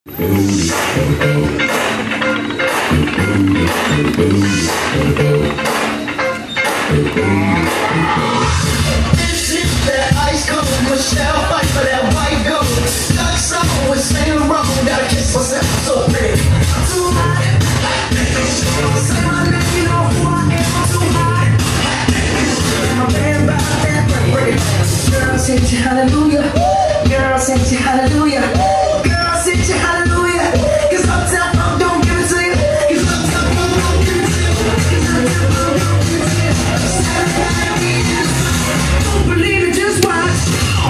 Hallelujah, girl, sing to hallelujah, girl, sing to hallelujah, 'cause uptown funk don't give it to you, 'cause uptown funk don't give it to you, 'cause uptown funk don't give it to you. Saturday night, don't believe it, just watch.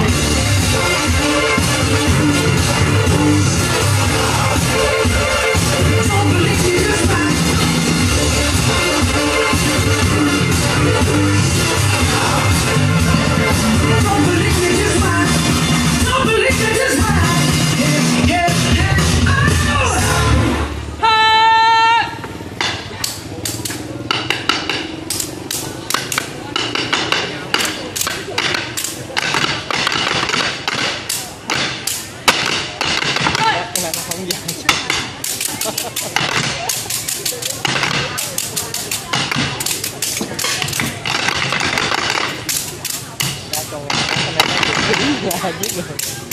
Don't believe it, just watch. Don't believe it, just watch. Don't believe it, just watch. Yeah, yeah, oh! Cái này nó không dài. Đã còn cái này nó dính ra giết người.